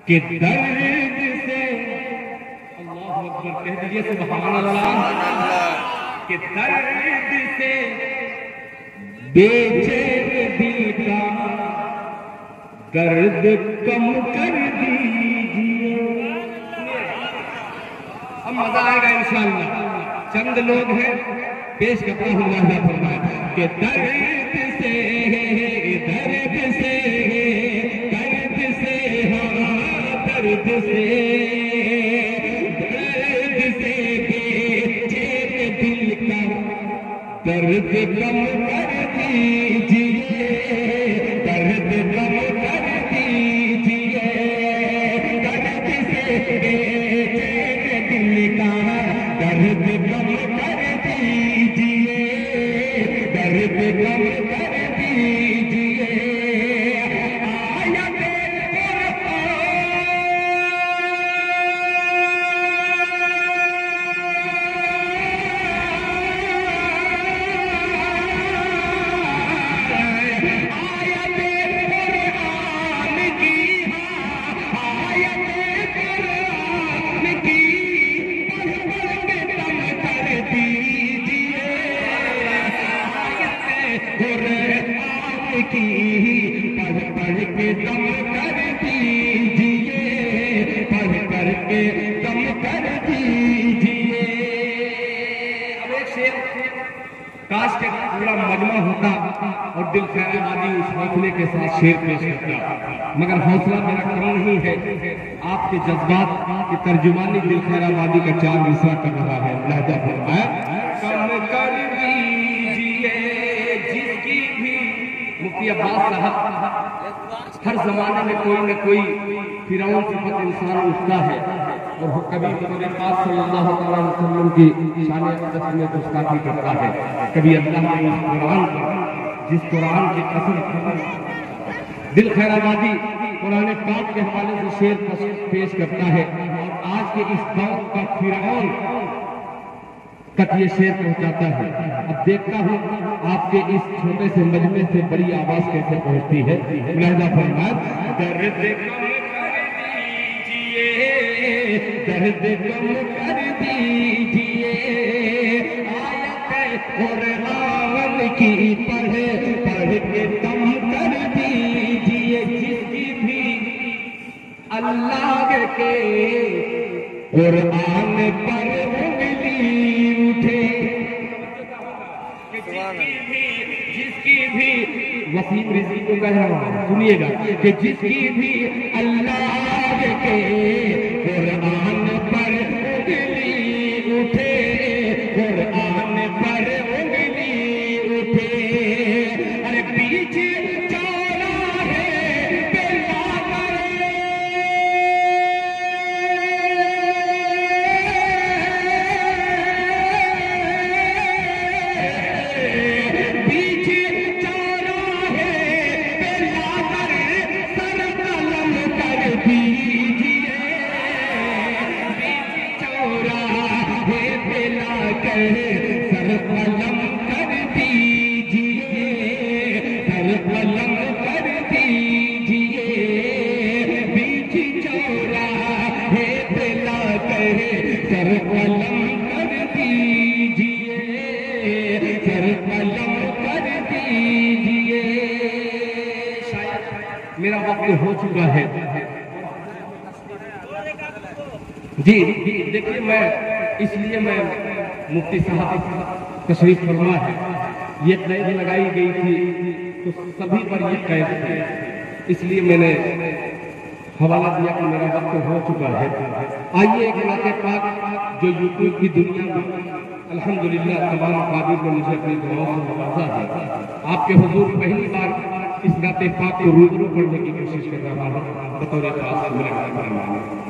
कि दर्द से, अल्लाह अकबर कह दीजिए सुभान अल्लाह, कि दर्द से बेचैन दिल का दर्द कम कर दीजिए। अब मजा आएगा इंशाअल्लाह। चंद लोग हैं, पेश करता हूँ लहजा फरमाया कि दर्द से दर्द से दर्द से हाँ दर्द से बेचैन दिल का दर्द कम कर दीजिए, दर्द कम कर दीजिए, दर्द से बेचैन दिल का दर्द कम कर दीजिए, दर्द कम कर दीजिए। पढ़ पढ़ के दम कर दीजिए, पढ़ पढ़ के दम कर दीजिए। अब एक शेर, काश के पूरा मजमा होता और दिल खैर आबादी उस हौसले के साथ शेर पेश करता, मगर हौसला मेरा कम नहीं है। आपके जज्बात की तर्जुमानी दिल खैर आबादी का चार मिसरा कर रहा है। लहजा फरमाया कम कर दीजिए जिसकी भी। मुफ्ती अब्बास साहब, हर जमाने में कोई न कोई फिरौन सिफत इंसान उठता है और वो कभी हमारे पास सल्लल्लाहु अलैहि वसल्लम की शान अक़दस में गुस्ताखी करता है, कभी अल्लाह ने उस कुरान पर, जिस कुरान की कसम दिल खैराबादी कुरान पाक के हवाले से शेर पेश करता है और आज के इस दौर का फिरौन तक ये शेर पहुंचाता है। अब देखता हूँ आपके इस छोटे से मजमे से बड़ी आवाज कैसे पहुंचती है। लहजा फरमाया दर्द कम कर दीजिए, दर्द कम कर दीजिए, आयत कुरान की पढ़ पढ़ के दम कर दीजिए। जिसकी भी अल्लाह के कुरान पर जिसकी भी वसीम रिज़ी को कह रहा हूं, सुनिएगा कि जिसकी भी अल्लाह के कुरान पर उंगली उठे, कुरान पर उंगली उठे, अरे बीच चौराहे पे सर कलम कर दीजिए, सर कलम कर दीजिए, बीच चौराहे पे लाकर सर कलम कर दीजिए, सर कलम कर दीजिए। शायद मेरा वक्त हो चुका है। जी देखिए, मैं इसलिए मैं मुफ्ती साहब तशरीफ फरमा है, ये कैद लगाई गई थी तो सभी पर ये कैद थे, इसलिए मैंने हवाला दिया कि मेरा वक्त हो चुका है। आइए एक नाते पाक जो यूट्यूब की दुनिया में अल्हम्दुलिल्लाह तमाम काबिल ने मुझे अपनी दुआओं से नवाजा है। आपके हुजूर पहली बार इस नाते पाक को रूबरू पढ़ने की कोशिश कर रहा हूँ बतौर खास।